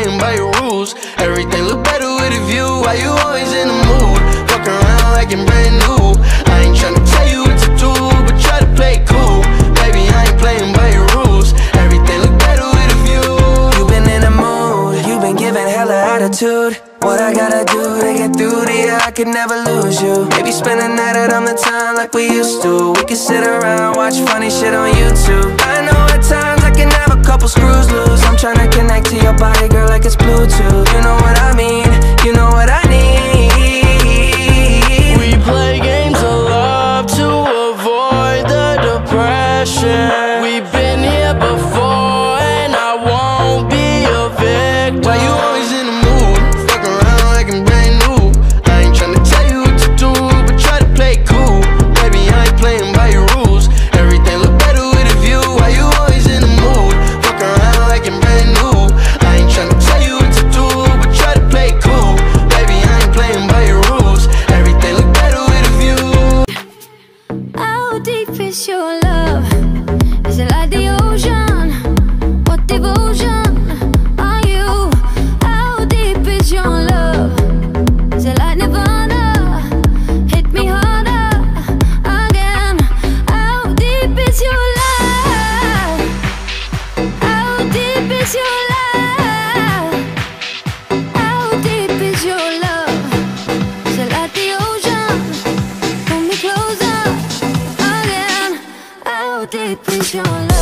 playing by your rules. Everything look better with a view. Why you always in the mood? Fuck around like I'm brand new. I ain't tryna tell you what to do, but try to play it cool. Baby, I ain't playing by your rules. Everything look better with a view. You been in the mood, you been giving hella attitude. What I gotta do to get through to you, I could never lose you. Maybe spend the night out on the town like we used to. We could sit around, watch funny shit on YouTube. I know at times I can have a couple screws loose. I'm tryna connect to your body, girl, like it's Bluetooth. You know what I mean, you know what I need. We play games of love to avoid the depression. We've been here before and I won't be a victim. Why you always in the mood? Fuck around like I'm brand new. I ain't tryna tell you what to do, but try to play it cool. Baby, I ain't playing by your rules. Everything look better with a view. Why you always in the mood? Fuck around like I'm brand new. I ain't tryna tell you what to do, but try to play it cool. Baby, I ain't playing by your rules. Everything look better with a view. How deep is your love? Is it like the ocean? What devotion are you? How deep is your love? Is it like Nirvana? Hit me harder again. How deep is your love? How deep is your love? How deep is your love? Is it like the ocean? Pull me closer again. How deep is your love?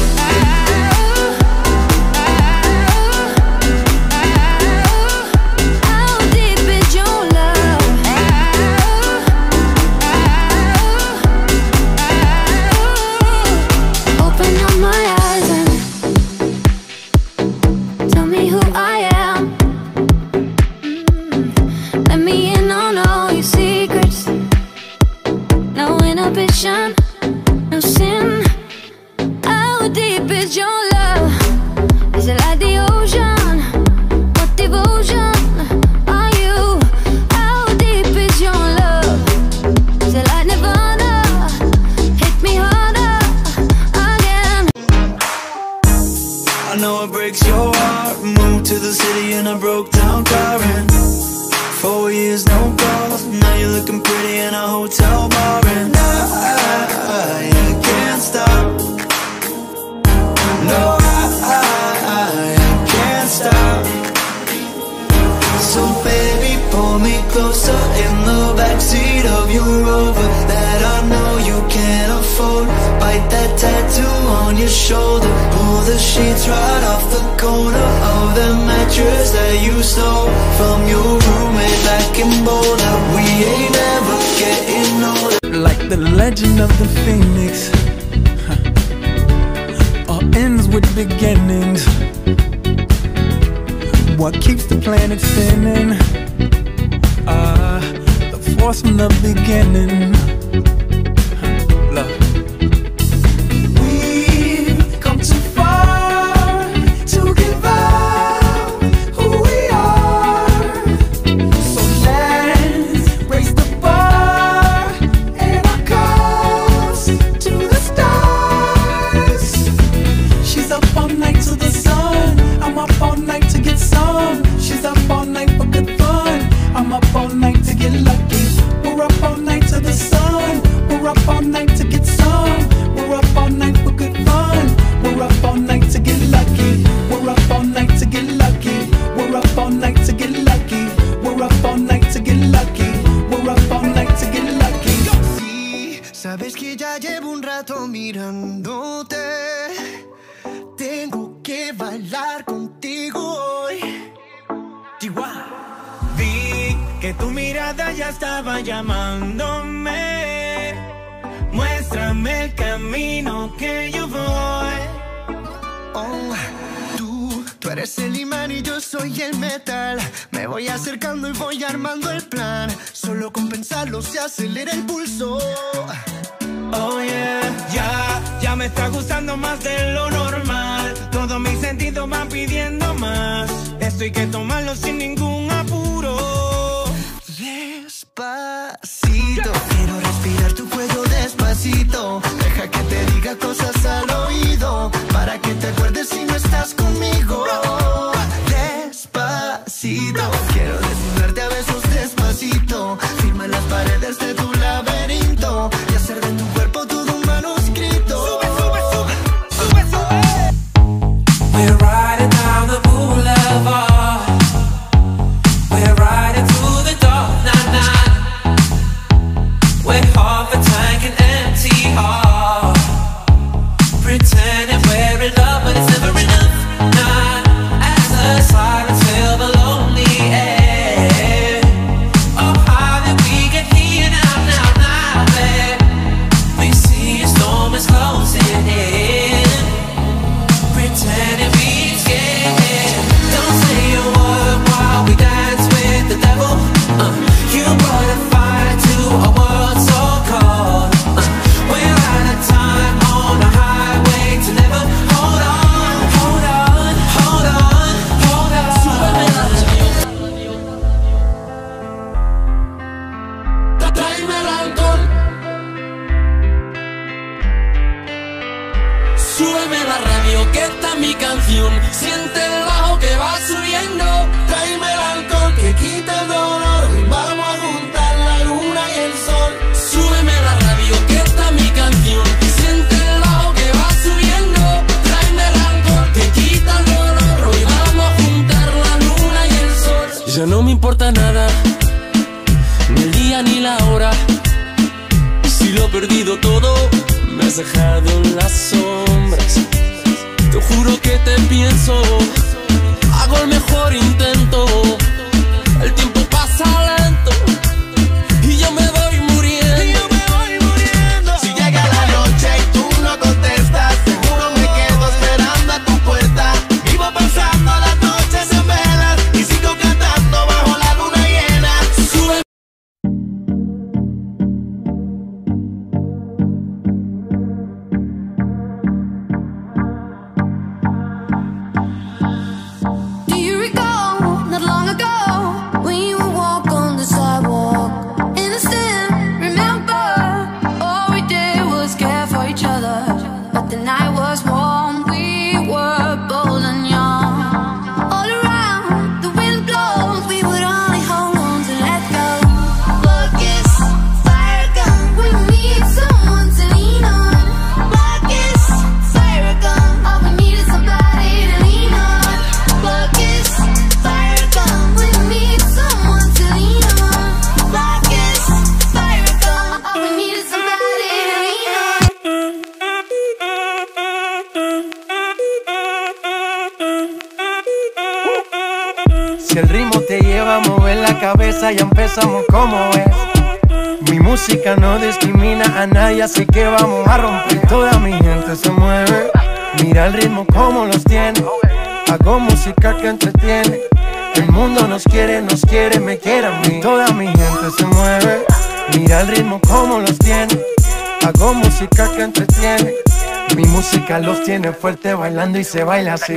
How deep is your love? Open up my eyes and tell me who I am. Let me in on all your secrets. No inhibition, no sin. How deep is your love? Is it like the ocean? What devotion are you? How deep is your love? Is it like Nirvana? Hit me harder again. I know it breaks your heart. Moved to the city in a broke down car and 4 years no calls. Now you're looking pretty in a hotel bar and I can't stop. No, I can't stop. So baby, pull me closer in the backseat of your Rover that I know you can't afford. Bite that tattoo on your shoulder. Pull the sheets right off the corner of the mattress that you stole from your roommate back in Boulder. We ain't ever getting older. Like the legend of the phoenix, all ends with beginnings. What keeps the planet spinning? The force from the beginning. Love. We've come too far to give up who we are. So let's raise the bar and our cups to the stars. She's up all night to the sun. I'm up all night to get some. She's up all night for good fun. I'm up all night to get lucky. We're up all night to the sun. We're up all night to get some. We're up all night for good fun. We're up all night to get lucky. We're up all night to get lucky. We're up all night to get lucky. We're up all night to get lucky. We're up all night to get lucky. Sí, sabes que ya llevo un rato mirándote. Tengo que bailar contigo hoy. Chihuahua. Vi que tu mirada ya estaba llamándome. Muéstrame el camino que yo voy. Oh, tú eres el imán y yo soy el metal. Me voy acercando y voy armando el plan. Solo con pensarlo se acelera el pulso. Oh yeah, ya me está gustando más de lo normal. Todos mis sentidos van pidiendo más. Esto hay que tomarlo sin ningún apuro. Despacito, quiero respirar tu cuello despacito. Deja que te diga cosas al oído, para que te acuerdes si no estás conmigo. Despacito. esta es mi canción. Siente el bajo que va subiendo. Tráeme el alcohol que quita el dolor. Y vamos a juntar la luna y el sol. Súbeme la radio que esta es mi canción. Siente el bajo que va subiendo. Tráeme el alcohol que quita el dolor. Hoy vamos a juntar la luna y el sol. Ya no me importa nada, ni el día ni la hora. Si lo he perdido todo, me has dejado en las sombras. Te juro que te pienso, hago el mejor intento. El tiempo pasa lento y yo me voy muriendo. Si llega la noche y tú no contestas, seguro me quedo esperando a tu puerta. Vivo pasando las noches en velas y sigo cantando bajo la luna llena. Sube. Do you recall not long ago when you would walk on the sidewalk? Innocent, remember, all we did was care for each other. But the night was warm, we were bold and young. All around, the wind blows, we would only hold on to let go. Focus, fire gun, we need someone to lean on. Focus, fire gun, all we need is somebody to lean on. Focus, fire gun, we need someone to lean on. Focus, fire gun, all we need is somebody to lean on. Si el ritmo te lleva a mover la cabeza, ya empezamos como es. Mi música no discrimina a nadie, así que vamos a romper. Toda mi gente se mueve, mira el ritmo como los tiene. Hago música que entretiene. El mundo nos quiere, me quiere a mí. Toda mi gente se mueve, mira el ritmo como los tiene. Hago música que entretiene. Mi música los tiene fuerte bailando y se baila así.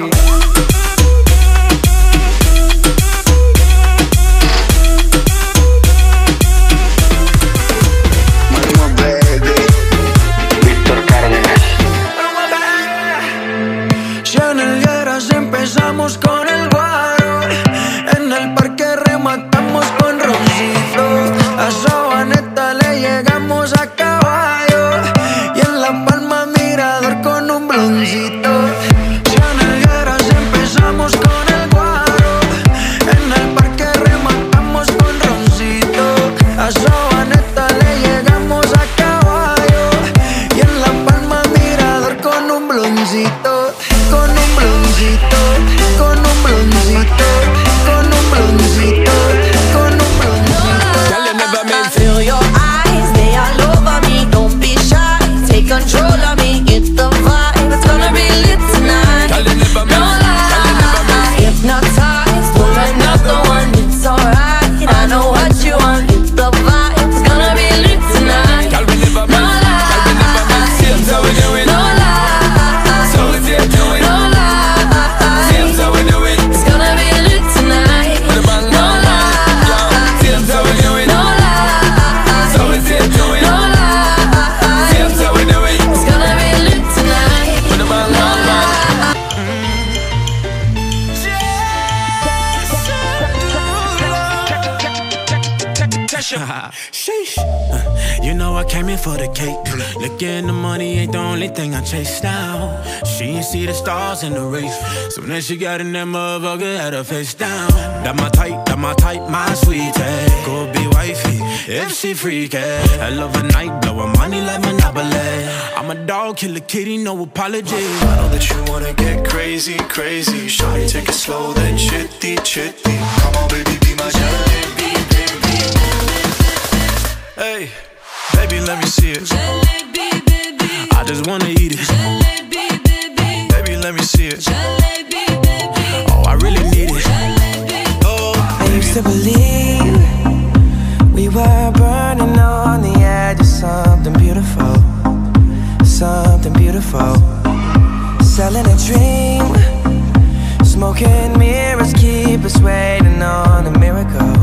Si en el Lleras empezamos con el guaro, en el parque rematamos con roncito, a Sabaneta le llegamos a caballo y en La Palma Mirador con un bloncito. Si en el Lleras empezamos con el guaro, en el parque rematamos con roncito, a Sabaneta le llegamos a caballo y en La Palma Mirador con un bloncito. Con un bloncito, con un bloncito, con un bloncito, con un bloncito. Girl, you never meant to. Feel your eyes, they all over me. Don't be shy, take control of me. Get the vibe, it's gonna be lit tonight. Girl, you never meant. No lie, hypnotized, pull another one. It's alright, I know what you want. Get the vibe, it's gonna be lit tonight. Girl, we never No meant. Girl, we never meant. Same how we do it. No lie, So we take do it. no lie. Same how we do it. It's gonna be lit tonight. With the bang, No bang, bang. lie, Same how we do it. no lie. So we take do it. No lie, Same how we do it. it's gonna be lit tonight. With the bang, No bang, bang. Sheesh. You know I came in for the cake. Looking the money ain't the only thing I chase now. She ain't see the stars in the race. So then she got in that motherfucker, had her face down. That my type, my sweetie. Go be wifey if she freaky. I love a night, blowin' money like Monopoly. I'm a dog, kill a kitty, no apology. I know that you wanna get crazy, crazy. Shawty, take it slow, then chitty, chitty. Come on, baby, be my jalebi, baby. Hey, baby, let me see it. Jalebi, baby. I just wanna eat it. Jalebi, baby. Baby, let me see it. Jalebi, baby. Oh, I really need it. Oh, I used to believe we were burning on the edge of something beautiful, something beautiful. Selling a dream, smoking mirrors keep us waiting on a miracle,